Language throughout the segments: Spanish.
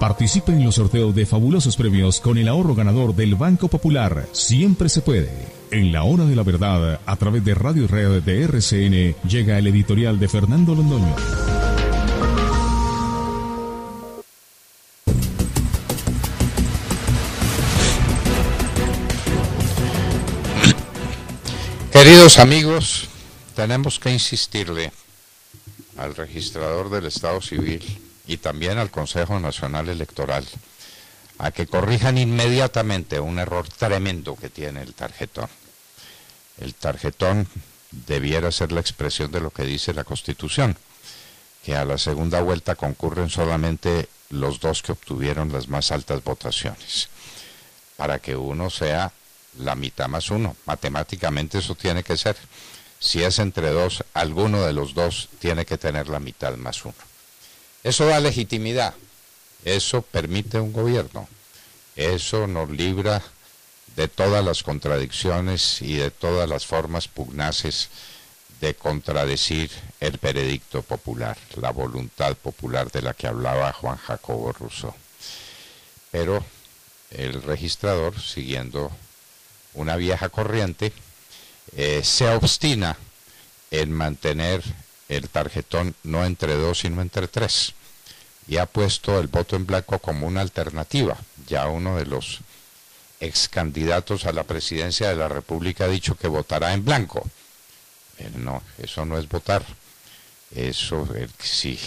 Participe en los sorteos de fabulosos premios con el ahorro ganador del Banco Popular. Siempre se puede. En la hora de la verdad, a través de Radio y Red de RCN, llega el editorial de Fernando Londoño. Queridos amigos, tenemos que insistirle al registrador del Estado Civil y también al Consejo Nacional Electoral a que corrijan inmediatamente un error tremendo que tiene el tarjetón. El tarjetón debiera ser la expresión de lo que dice la Constitución, que a la segunda vuelta concurren solamente los dos que obtuvieron las más altas votaciones, para que uno sea la mitad más uno. Matemáticamente eso tiene que ser. Si es entre dos, alguno de los dos tiene que tener la mitad más uno. Eso da legitimidad, eso permite un gobierno, eso nos libra de todas las contradicciones y de todas las formas pugnaces de contradecir el veredicto popular, la voluntad popular de la que hablaba Juan Jacobo Rousseau. Pero el registrador, siguiendo una vieja corriente, se obstina en mantener el tarjetón no entre dos sino entre tres, y ha puesto el voto en blanco como una alternativa. Ya uno de los ex candidatos a la presidencia de la República ha dicho que votará en blanco. No, eso no es votar. Eso, si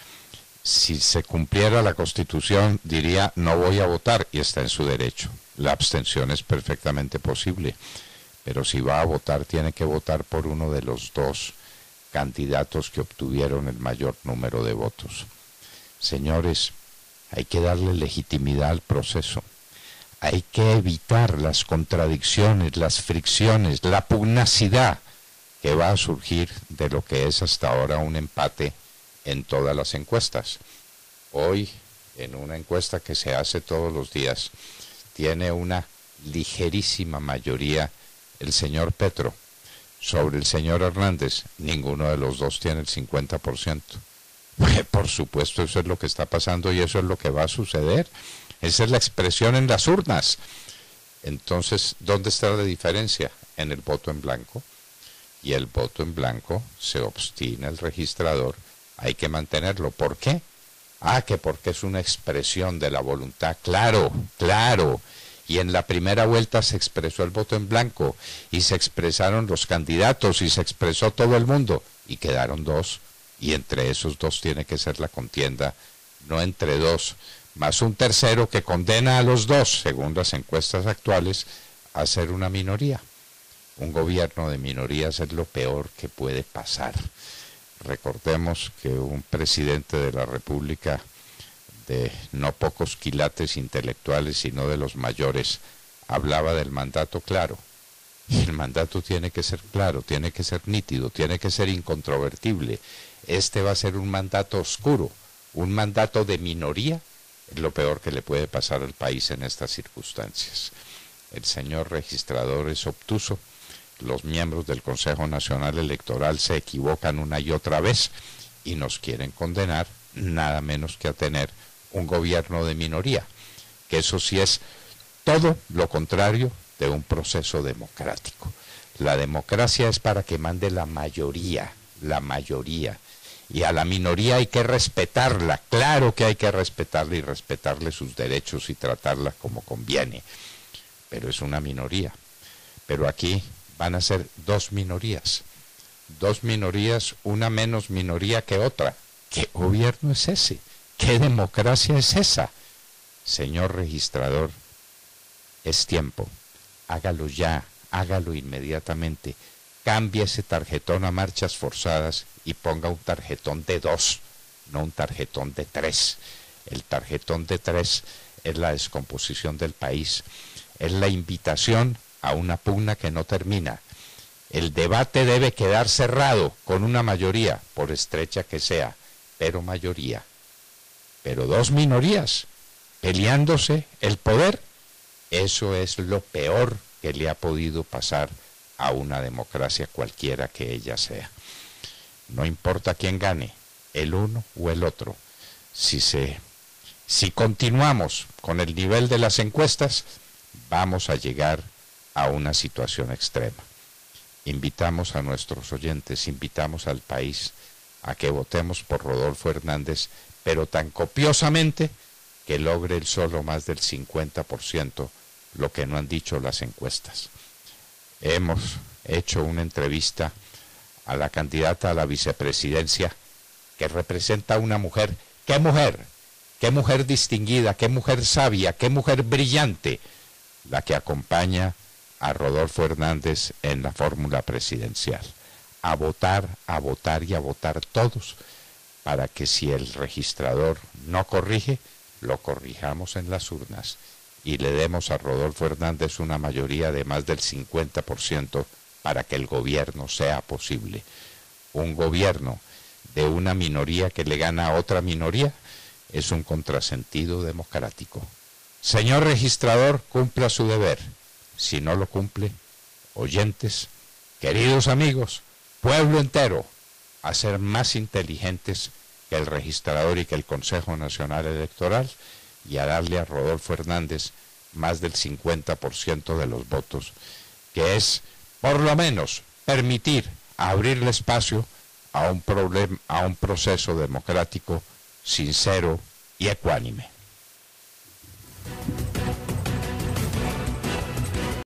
se cumpliera la Constitución, diría no voy a votar, y está en su derecho. La abstención es perfectamente posible, pero si va a votar tiene que votar por uno de los dos candidatos que obtuvieron el mayor número de votos. Señores, hay que darle legitimidad al proceso. Hay que evitar las contradicciones, las fricciones, la pugnacidad que va a surgir de lo que es hasta ahora un empate en todas las encuestas. Hoy, en una encuesta que se hace todos los días, tiene una ligerísima mayoría el señor Petro. Sobre el señor Hernández, ninguno de los dos tiene el 50%. Por supuesto, eso es lo que está pasando y eso es lo que va a suceder. Esa es la expresión en las urnas. Entonces, ¿dónde está la diferencia? En el voto en blanco. Y el voto en blanco se obstina el registrador. Hay que mantenerlo. ¿Por qué? Que porque es una expresión de la voluntad. Claro, claro. Y en la primera vuelta se expresó el voto en blanco y se expresaron los candidatos y se expresó todo el mundo y quedaron dos, y entre esos dos tiene que ser la contienda, no entre dos, más un tercero que condena a los dos, según las encuestas actuales, a ser una minoría. Un gobierno de minorías es lo peor que puede pasar. Recordemos que un presidente de la República de no pocos quilates intelectuales, sino de los mayores, hablaba del mandato claro. Y el mandato tiene que ser claro, tiene que ser nítido, tiene que ser incontrovertible. Este va a ser un mandato oscuro, un mandato de minoría, es lo peor que le puede pasar al país en estas circunstancias. El señor registrador es obtuso, los miembros del Consejo Nacional Electoral se equivocan una y otra vez y nos quieren condenar nada menos que a tener un gobierno de minoría, que eso sí es todo lo contrario de un proceso democrático. La democracia es para que mande la mayoría, y a la minoría hay que respetarla, claro que hay que respetarla y respetarle sus derechos y tratarla como conviene, pero es una minoría. Pero aquí van a ser dos minorías, una menos minoría que otra. ¿Qué gobierno es ese? ¿Qué democracia es esa? Señor registrador, es tiempo. Hágalo ya, hágalo inmediatamente. Cambie ese tarjetón a marchas forzadas y ponga un tarjetón de 2, no un tarjetón de 3. El tarjetón de 3 es la descomposición del país, es la invitación a una pugna que no termina. El debate debe quedar cerrado con una mayoría, por estrecha que sea, pero mayoría. Pero dos minorías peleándose el poder, eso es lo peor que le ha podido pasar a una democracia cualquiera que ella sea. No importa quién gane, el uno o el otro, si se Si continuamos con el nivel de las encuestas, vamos a llegar a una situación extrema. Invitamos a nuestros oyentes, invitamos al país a que votemos por Rodolfo Hernández, pero tan copiosamente que logre el solo más del 50%, lo que no han dicho las encuestas. Hemos hecho una entrevista a la candidata a la vicepresidencia que representa a una mujer. ¡Qué mujer! ¡Qué mujer distinguida! ¡Qué mujer sabia! ¡Qué mujer brillante! La que acompaña a Rodolfo Hernández en la fórmula presidencial. A votar y a votar todos, para que si el registrador no corrige, lo corrijamos en las urnas y le demos a Rodolfo Hernández una mayoría de más del 50% para que el gobierno sea posible. Un gobierno de una minoría que le gana a otra minoría es un contrasentido democrático. Señor registrador, cumpla su deber. Si no lo cumple, oyentes, queridos amigos, pueblo entero, a ser más inteligentes que el registrador y que el Consejo Nacional Electoral, y a darle a Rodolfo Hernández más del 50% de los votos, que es, por lo menos, permitir abrirle espacio a un proceso democrático sincero y ecuánime.